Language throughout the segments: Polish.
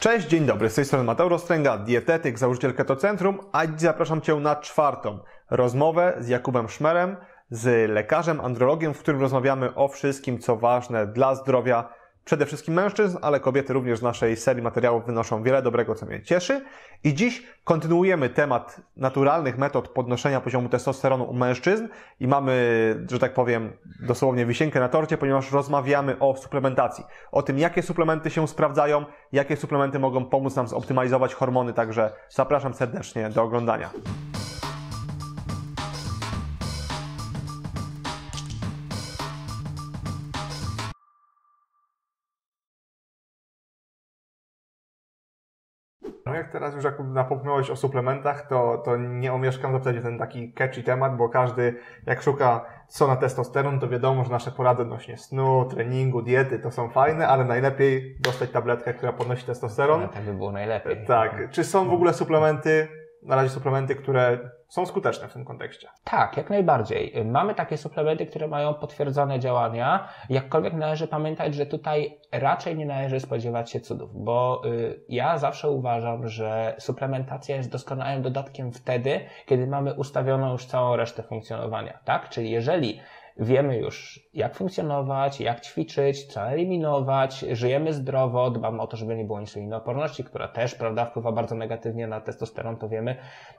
Cześć, dzień dobry, z tej strony Mateusz Ostręga, dietetyk, założyciel Ketocentrum, a dziś zapraszam Cię na czwartą rozmowę z Jakubem Szmerem, z lekarzem, andrologiem, w którym rozmawiamy o wszystkim, co ważne dla zdrowia przede wszystkim mężczyzn, ale kobiety również z naszej serii materiałów wynoszą wiele dobrego, co mnie cieszy. I dziś kontynuujemy temat naturalnych metod podnoszenia poziomu testosteronu u mężczyzn i mamy, że tak powiem, dosłownie wisienkę na torcie, ponieważ rozmawiamy o suplementacji. O tym, jakie suplementy się sprawdzają, jakie suplementy mogą pomóc nam zoptymalizować hormony, także zapraszam serdecznie do oglądania. No jak teraz już napomknąłeś o suplementach, to nie omieszkam zapytać o ten taki catchy temat, bo każdy jak szuka co na testosteron, to wiadomo, że nasze porady odnośnie snu, treningu, diety to są fajne, ale najlepiej dostać tabletkę, która podnosi testosteron. No, tak by było najlepiej. Tak. Czy są w ogóle na razie suplementy, które są skuteczne w tym kontekście? Tak, jak najbardziej. Mamy takie suplementy, które mają potwierdzone działania. Jakkolwiek należy pamiętać, że tutaj raczej nie należy spodziewać się cudów, bo ja zawsze uważam, że suplementacja jest doskonałym dodatkiem wtedy, kiedy mamy ustawioną już całą resztę funkcjonowania, tak? Czyli jeżeli wiemy już, jak funkcjonować, jak ćwiczyć, co eliminować, żyjemy zdrowo, dbamy o to, żeby nie było insulinooporności, która też, prawda, wpływa bardzo negatywnie na testosteron, to wiemy,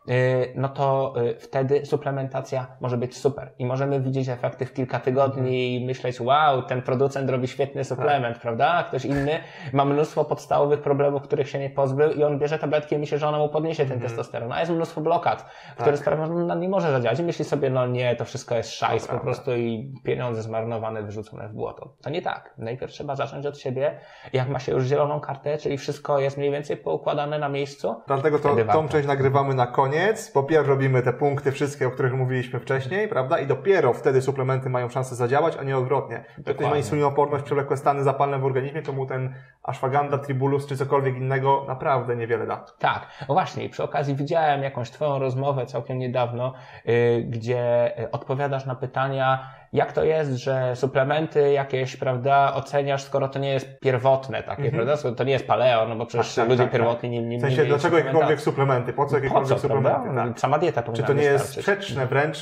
no to wtedy suplementacja może być super i możemy widzieć efekty w kilka tygodni i myśleć, wow, ten producent robi świetny suplement, prawda, a ktoś inny ma mnóstwo podstawowych problemów, których się nie pozbył i on bierze tabletki i myśli, że ona mu podniesie ten testosteron, a jest mnóstwo blokad, które sprawiają, że on nie może zadziałać i myśli sobie, no nie, to wszystko jest szajs po prostu i pieniądze zmarnowane, wyrzucone w błoto. To nie tak. Najpierw trzeba zacząć od siebie. Jak ma się już zieloną kartę, czyli wszystko jest mniej więcej poukładane na miejscu. Dlatego tą część nagrywamy na koniec. Po pierwsze robimy te punkty wszystkie, o których mówiliśmy wcześniej, prawda? I dopiero wtedy suplementy mają szansę zadziałać, a nie odwrotnie. Jak ktoś ma insulinooporność, przewlekłe stany zapalne w organizmie, to mu ten ashwagandha, tribulus czy cokolwiek innego naprawdę niewiele da. Tak. No właśnie. I przy okazji widziałem jakąś Twoją rozmowę całkiem niedawno, gdzie odpowiadasz na pytania, jak to jest, że suplementy jakieś, prawda, oceniasz, skoro to nie jest pierwotne takie, prawda, skoro to nie jest paleo, no bo przecież ludzie pierwotni nie w sensie, dlaczego jakiekolwiek suplementy? Po co jakiekolwiek suplementy? Tak. Sama dieta powinna Czy to nie jest wystarczyć. sprzeczne wręcz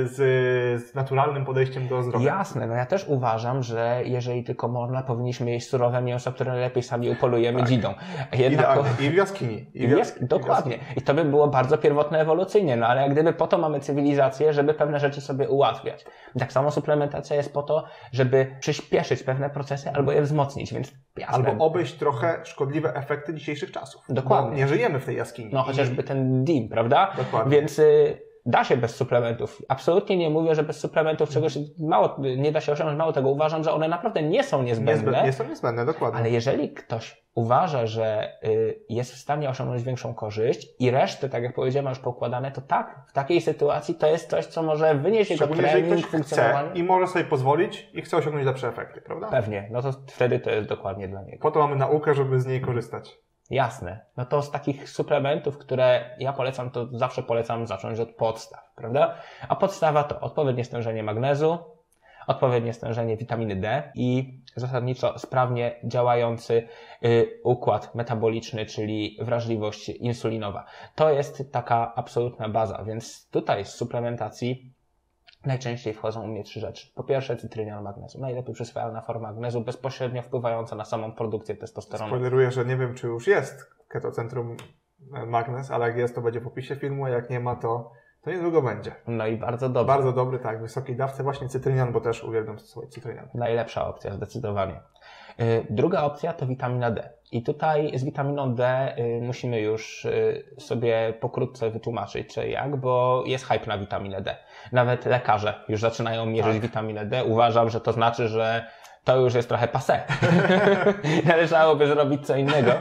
z naturalnym podejściem do zdrowia? Jasne, no ja też uważam, że jeżeli tylko można, powinniśmy jeść surowe mięso, które najlepiej sami upolujemy dzidą. I w jaskini. Dokładnie. I to by było bardzo pierwotne ewolucyjnie, no ale jak gdyby po to mamy cywilizację, żeby pewne rzeczy sobie ułatwiać. I tak samo suplementacja jest po to, żeby przyspieszyć pewne procesy albo je wzmocnić, więc jasne. Albo obejść trochę szkodliwe efekty dzisiejszych czasów. Dokładnie. Bo nie żyjemy w tej jaskini. No chociażby ten DIM, prawda? Dokładnie. Więc da się bez suplementów. Absolutnie nie mówię, że bez suplementów czegoś nie da się osiągnąć. Mało tego, uważam, że one naprawdę nie są niezbędne. Nie są niezbędne, dokładnie. Ale jeżeli ktoś uważa, że jest w stanie osiągnąć większą korzyść i resztę, tak jak powiedziałem, już poukładane, to tak, w takiej sytuacji to jest coś, co może wynieść jego trening, funkcjonowanie. I może sobie pozwolić i chce osiągnąć lepsze efekty, prawda? Pewnie, no to wtedy to jest dokładnie dla niego. Po to mamy naukę, żeby z niej korzystać. Jasne. No to z takich suplementów, które ja polecam, to zawsze polecam zacząć od podstaw, prawda? A podstawa to odpowiednie stężenie magnezu, odpowiednie stężenie witaminy D i zasadniczo sprawnie działający układ metaboliczny, czyli wrażliwość insulinowa. To jest taka absolutna baza, więc tutaj z suplementacji najczęściej wchodzą u mnie 3 rzeczy. Po pierwsze cytrynian magnezu. Najlepiej przyswajalna forma magnezu, bezpośrednio wpływająca na samą produkcję testosteronu. Spoileruję, że nie wiem, czy już jest Ketocentrum magnez, ale jak jest, to będzie w opisie filmu, a jak nie ma, to niedługo będzie. No i bardzo dobry. Bardzo dobry, tak. W wysokiej dawce właśnie cytrynian, bo też uwielbiam stosować cytrynian. Najlepsza opcja, zdecydowanie. Druga opcja to witamina D. I tutaj z witaminą D musimy już sobie pokrótce wytłumaczyć, czy jak, bo jest hype na witaminę D. Nawet lekarze już zaczynają mierzyć witaminę D. Uważam, że to znaczy, że to już jest trochę passé. Należałoby zrobić co innego.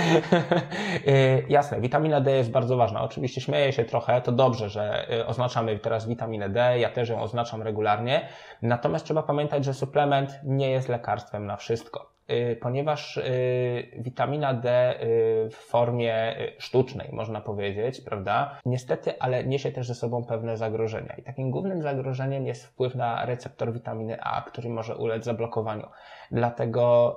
Jasne, witamina D jest bardzo ważna. Oczywiście śmieję się trochę, to dobrze, że oznaczamy teraz witaminę D, ja też ją oznaczam regularnie. Natomiast trzeba pamiętać, że suplement nie jest lekarstwem na wszystko. ponieważ witamina D w formie sztucznej, można powiedzieć, prawda, niestety, ale niesie też ze sobą pewne zagrożenia. I takim głównym zagrożeniem jest wpływ na receptor witaminy A, który może ulec zablokowaniu. Dlatego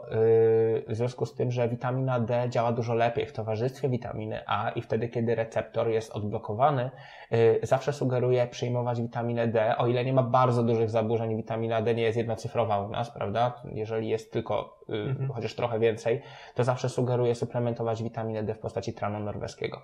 w związku z tym, że witamina D działa dużo lepiej w towarzystwie witaminy A i wtedy, kiedy receptor jest odblokowany, zawsze sugeruję przyjmować witaminę D, o ile nie ma bardzo dużych zaburzeń. Witamina D nie jest jednocyfrowa u nas, prawda? Jeżeli jest tylko chociaż trochę więcej, to zawsze sugeruję suplementować witaminę D w postaci tranu norweskiego.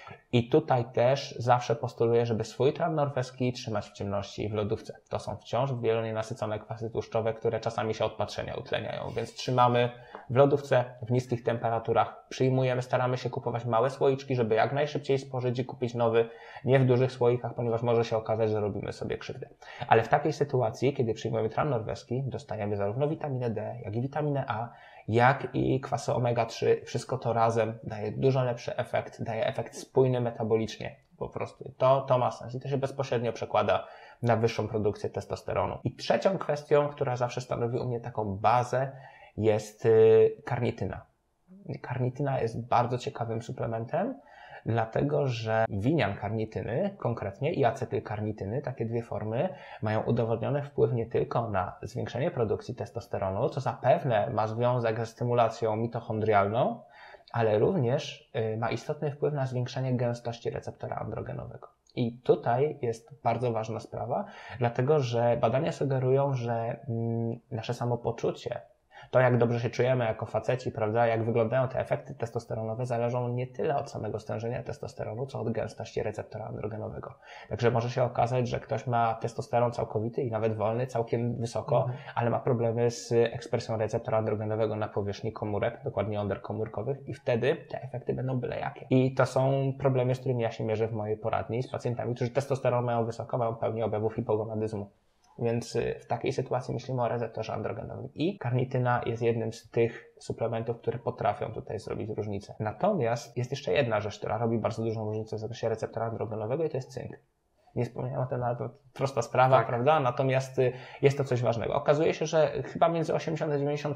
I tutaj też zawsze postuluję, żeby swój tran norweski trzymać w ciemności i w lodówce. To są wciąż wielonienasycone kwasy tłuszczowe, które czasami się od patrzenia utleniają, więc trzymamy w lodówce w niskich temperaturach. Przyjmujemy, staramy się kupować małe słoiczki, żeby jak najszybciej spożyć i kupić nowy, nie w dużych słoikach, ponieważ może się okazać, że robimy sobie krzywdę. Ale w takiej sytuacji, kiedy przyjmujemy tran norweski, dostajemy zarówno witaminę D, jak i witaminę A, jak i kwasy omega-3, wszystko to razem daje dużo lepszy efekt, daje efekt spójny metabolicznie po prostu. To ma sens i to się bezpośrednio przekłada na wyższą produkcję testosteronu. I trzecią kwestią, która zawsze stanowi u mnie taką bazę, jest karnityna. Karnityna jest bardzo ciekawym suplementem, dlatego że winian karnityny konkretnie i acetylkarnityny, takie dwie formy, mają udowodniony wpływ nie tylko na zwiększenie produkcji testosteronu, co zapewne ma związek ze stymulacją mitochondrialną, ale również ma istotny wpływ na zwiększenie gęstości receptora androgenowego. I tutaj jest bardzo ważna sprawa, dlatego że badania sugerują, że nasze samopoczucie, to jak dobrze się czujemy jako faceci, prawda, jak wyglądają te efekty testosteronowe, zależą nie tyle od samego stężenia testosteronu, co od gęstości receptora androgenowego. Także może się okazać, że ktoś ma testosteron całkowity i nawet wolny, całkiem wysoko, ale ma problemy z ekspresją receptora androgenowego na powierzchni komórek, dokładnie jąder komórkowych i wtedy te efekty będą byle jakie. I to są problemy, z którymi ja się mierzę w mojej poradni z pacjentami, którzy testosteron mają wysoko, mają pełnię objawów hipogonadyzmu. Więc w takiej sytuacji myślimy o receptorze androgenowym i karnityna jest jednym z tych suplementów, które potrafią tutaj zrobić różnicę. Natomiast jest jeszcze jedna rzecz, która robi bardzo dużą różnicę w zakresie receptora androgenowego i to jest cynk. Nie wspomniałem o tym, ale to prosta sprawa, tak, prawda? Natomiast jest to coś ważnego. Okazuje się, że chyba między 80 a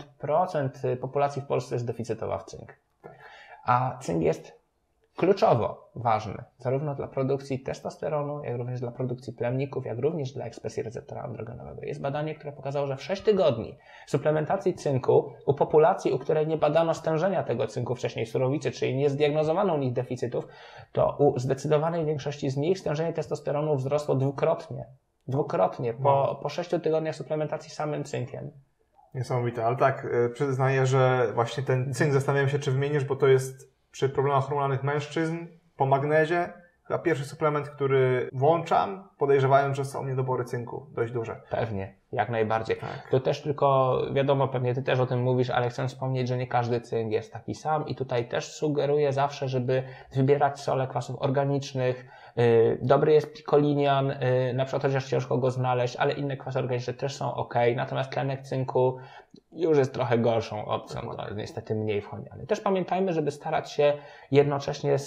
90% populacji w Polsce jest deficytowa w cynk. A cynk jest kluczowo ważny, zarówno dla produkcji testosteronu, jak również dla produkcji plemników, jak również dla ekspresji receptora androgenowego. Jest badanie, które pokazało, że w 6 tygodni suplementacji cynku u populacji, u której nie badano stężenia tego cynku wcześniej surowicy, czyli nie zdiagnozowano u nich deficytów, to u zdecydowanej większości z nich stężenie testosteronu wzrosło dwukrotnie. Dwukrotnie po 6 tygodniach suplementacji samym cynkiem. Niesamowite, ale tak, przyznaję, że właśnie ten cynk zastanawiam się, czy wymienisz, bo to jest przy problemach hormonalnych mężczyzn, po magnezie, chyba pierwszy suplement, który włączam, podejrzewając, że są niedobory cynku dość duże. Pewnie, jak najbardziej. Tak. To też tylko, wiadomo, pewnie Ty też o tym mówisz, ale chcę wspomnieć, że nie każdy cynk jest taki sam i tutaj też sugeruję zawsze, żeby wybierać sole kwasów organicznych. Dobry jest pikolinian, na przykład chociaż ciężko go znaleźć, ale inne kwasy organiczne też są ok. Natomiast tlenek cynku już jest trochę gorszą opcją, to niestety mniej wchodzi. Ale też pamiętajmy, żeby starać się jednocześnie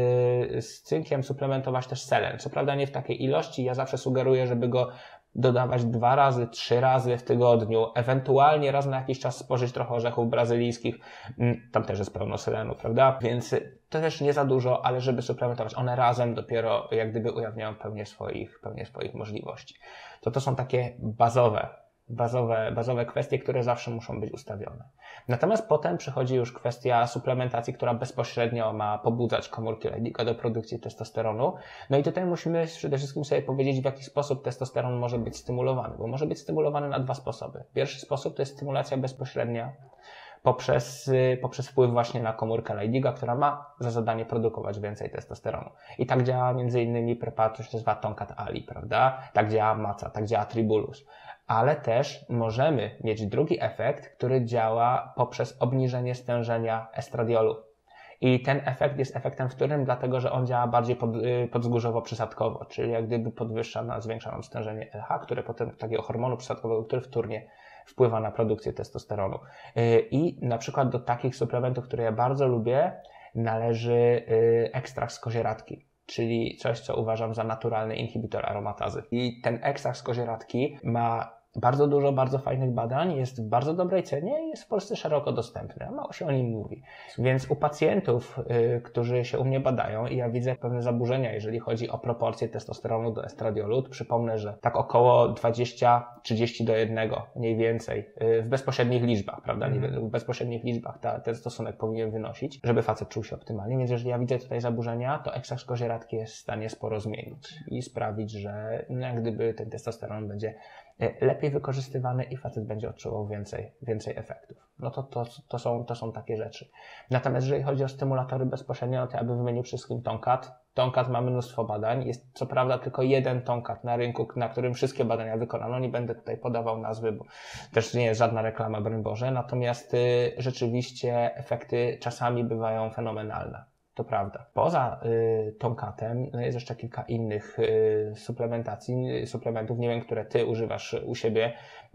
z cynkiem suplementować też selen. Co prawda nie w takiej ilości, ja zawsze sugeruję, żeby go dodawać 2 razy, 3 razy w tygodniu, ewentualnie raz na jakiś czas spożyć trochę orzechów brazylijskich, tam też jest pełno selenu, prawda? Więc to też nie za dużo, ale żeby suplementować, one razem dopiero jak gdyby ujawniają pełnię swoich możliwości. To są takie bazowe kwestie, które zawsze muszą być ustawione. Natomiast potem przychodzi już kwestia suplementacji, która bezpośrednio ma pobudzać komórki Leydiga do produkcji testosteronu. No i tutaj musimy przede wszystkim sobie powiedzieć, w jaki sposób testosteron może być stymulowany, bo może być stymulowany na 2 sposoby. Pierwszy sposób to jest stymulacja bezpośrednia poprzez wpływ właśnie na komórkę Leydiga, która ma za zadanie produkować więcej testosteronu. I tak działa m.in. preparat, który się nazywa Tonkat Ali, prawda? Tak działa Maca, tak działa Tribulus. Ale też możemy mieć drugi efekt, który działa poprzez obniżenie stężenia estradiolu. I ten efekt jest efektem wtórnym, dlatego że on działa bardziej podzgórzowo-przysadkowo, czyli jak gdyby zwiększa nam stężenie LH, które potem takiego hormonu przysadkowego, który wtórnie wpływa na produkcję testosteronu. I na przykład do takich suplementów, które ja bardzo lubię, należy ekstrakt z kozieradki, czyli coś, co uważam za naturalny inhibitor aromatazy. I ten ekstrakt z kozieradki ma bardzo dużo bardzo fajnych badań, jest w bardzo dobrej cenie i jest w Polsce szeroko dostępny, a mało się o nim mówi. Więc u pacjentów, którzy się u mnie badają i ja widzę pewne zaburzenia, jeżeli chodzi o proporcje testosteronu do estradiolu, to przypomnę, że tak około 20-30 do 1 mniej więcej w bezpośrednich liczbach, prawda? W bezpośrednich liczbach ten stosunek powinien wynosić, żeby facet czuł się optymalnie, więc jeżeli ja widzę tutaj zaburzenia, to ekstrakt z kozieradki jest w stanie sporo zmienić i sprawić, że jak gdyby ten testosteron będzie lepiej wykorzystywany i facet będzie odczuwał więcej efektów. No to są takie rzeczy. Natomiast jeżeli chodzi o stymulatory bezpośrednio, no to ja bym wymienił przede wszystkim Tomcat. Tomcat ma mnóstwo badań. Jest co prawda tylko jeden Tomcat na rynku, na którym wszystkie badania wykonano. Nie będę tutaj podawał nazwy, bo też nie jest żadna reklama, broń Boże. Natomiast rzeczywiście efekty czasami bywają fenomenalne. To prawda. Poza Tomcatem jest jeszcze kilka innych suplementów, nie wiem, które ty używasz u siebie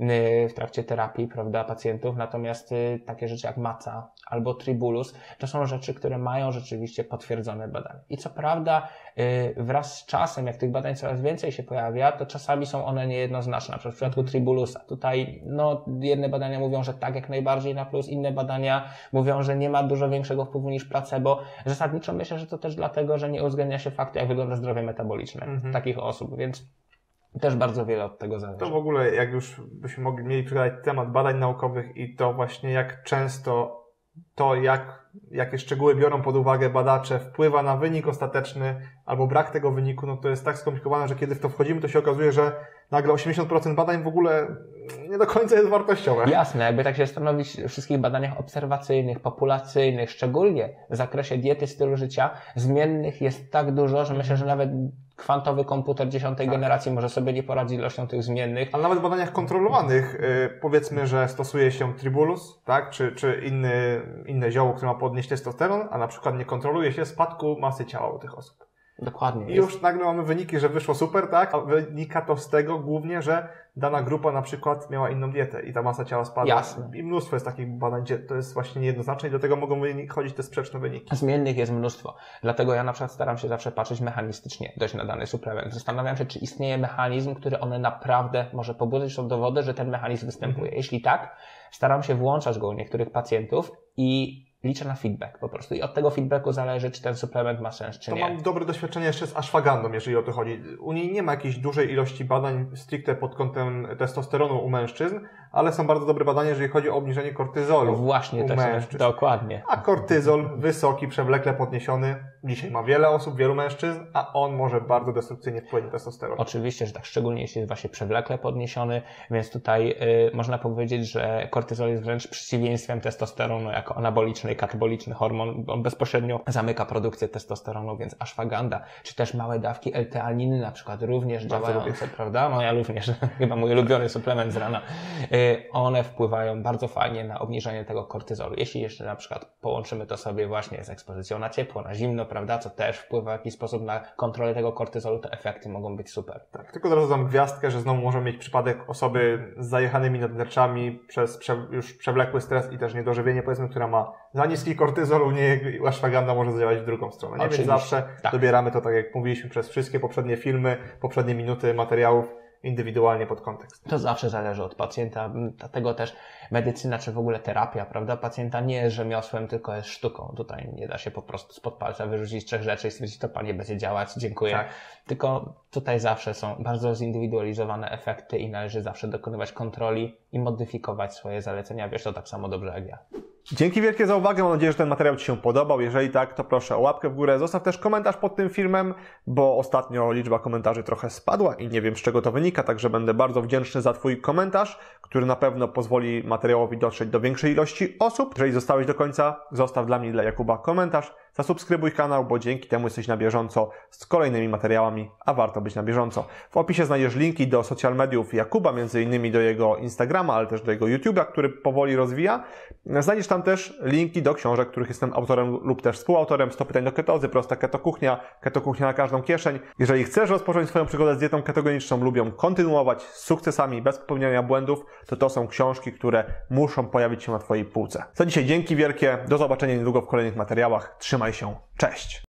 w trakcie terapii, prawda, pacjentów, natomiast takie rzeczy jak Maca albo Tribulus to są rzeczy, które mają rzeczywiście potwierdzone badania. I co prawda wraz z czasem, jak tych badań coraz więcej się pojawia, to czasami są one niejednoznaczne. Na przykład w przypadku Tribulusa. Tutaj jedne badania mówią, że tak, jak najbardziej na plus, inne badania mówią, że nie ma dużo większego wpływu niż placebo. Zasadniczo myślę, że to też dlatego, że nie uwzględnia się faktu, jak wygląda zdrowie metaboliczne takich osób, więc też bardzo wiele od tego zależy. To w ogóle, jak już byśmy mieli przygadać temat badań naukowych i to właśnie jak często to, jakie szczegóły biorą pod uwagę badacze, wpływa na wynik ostateczny albo brak tego wyniku, no to jest tak skomplikowane, że kiedy w to wchodzimy, to się okazuje, że nagle 80% badań w ogóle nie do końca jest wartościowe. Jasne, jakby tak się zastanowić w wszystkich badaniach obserwacyjnych, populacyjnych, szczególnie w zakresie diety, stylu życia, zmiennych jest tak dużo, że myślę, że nawet kwantowy komputer 10. generacji może sobie nie poradzić z ilością tych zmiennych. Ale nawet w badaniach kontrolowanych, powiedzmy, że stosuje się Tribulus, tak, czy inne zioło, które ma podnieść testosteron, a na przykład nie kontroluje się spadku masy ciała u tych osób. Dokładnie. I już nagle mamy wyniki, że wyszło super, tak? A wynika to z tego głównie, że dana grupa na przykład miała inną dietę i ta masa ciała spada. Jasne. I mnóstwo jest takich badań, gdzie to jest właśnie niejednoznaczne i do tego mogą chodzić te sprzeczne wyniki. Zmiennych jest mnóstwo. Dlatego ja na przykład staram się zawsze patrzeć mechanistycznie dość na dany suplement. Zastanawiam się, czy istnieje mechanizm, który one naprawdę może pobudzić tą dowody, że ten mechanizm występuje. Jeśli tak, staram się włączać go u niektórych pacjentów i liczę na feedback po prostu. I od tego feedbacku zależy, czy ten suplement ma sens, czy nie. To mam dobre doświadczenie jeszcze z ashwagandą, jeżeli o to chodzi. U niej nie ma jakiejś dużej ilości badań stricte pod kątem testosteronu u mężczyzn, ale są bardzo dobre badania, jeżeli chodzi o obniżenie kortyzolu. No właśnie, u mężczyzn. Dokładnie. A kortyzol wysoki, przewlekle podniesiony, dzisiaj ma wiele osób, wielu mężczyzn, a on może bardzo destrukcyjnie wpływać na testosteron. Oczywiście, że tak, szczególnie jeśli jest właśnie przewlekle podniesiony, więc tutaj można powiedzieć, że kortyzol jest wręcz przeciwieństwem testosteronu jako anaboliczny i kataboliczny hormon. On bezpośrednio zamyka produkcję testosteronu, więc ashwaganda, czy też małe dawki L-teaniny na przykład również bardzo działające, prawda? No ja również, chyba mój ulubiony suplement z rana. One wpływają bardzo fajnie na obniżenie tego kortyzolu. Jeśli jeszcze na przykład połączymy to sobie właśnie z ekspozycją na ciepło, na zimno, prawda, co też wpływa w jakiś sposób na kontrolę tego kortyzolu, to efekty mogą być super. Tak, tylko teraz dam gwiazdkę, że znowu możemy mieć przypadek osoby z zajechanymi nadnerczami przez już przewlekły stres i też niedożywienie, powiedzmy, która ma za niski kortyzol, u niej ashwaganda może zadziałać w drugą stronę. Nie? Więc zawsze dobieramy to, tak jak mówiliśmy, przez wszystkie poprzednie filmy, poprzednie minuty materiałów, indywidualnie pod kontekst. To zawsze zależy od pacjenta, dlatego też medycyna, czy w ogóle terapia, prawda, pacjenta nie jest rzemiosłem, tylko jest sztuką. Tutaj nie da się po prostu spod palca wyrzucić 3 rzeczy i stwierdzić, to panie będzie działać, dziękuję. Tak. Tylko tutaj zawsze są bardzo zindywidualizowane efekty i należy zawsze dokonywać kontroli i modyfikować swoje zalecenia. Wiesz to tak samo dobrze jak ja. Dzięki wielkie za uwagę, mam nadzieję, że ten materiał Ci się podobał. Jeżeli tak, to proszę o łapkę w górę. Zostaw też komentarz pod tym filmem, bo ostatnio liczba komentarzy trochę spadła i nie wiem, z czego to wynika, także będę bardzo wdzięczny za Twój komentarz, który na pewno pozwoli materiałowi dotrzeć do większej ilości osób. Jeżeli zostałeś do końca, zostaw dla mnie, dla Jakuba komentarz. Zasubskrybuj kanał, bo dzięki temu jesteś na bieżąco z kolejnymi materiałami, a warto być na bieżąco. W opisie znajdziesz linki do social mediów Jakuba, między innymi do jego Instagrama, ale też do jego YouTube'a, który powoli rozwija. Znajdziesz tam też linki do książek, których jestem autorem lub też współautorem. 100 pytań do ketozy, prosta ketokuchnia na każdą kieszeń. Jeżeli chcesz rozpocząć swoją przygodę z dietą ketogeniczną lub ją kontynuować z sukcesami, bez popełniania błędów, to są książki, które muszą pojawić się na Twojej półce. Za dzisiaj dzięki wielkie, do zobaczenia niedługo w kolejnych materiałach. Trzymaj się, cześć!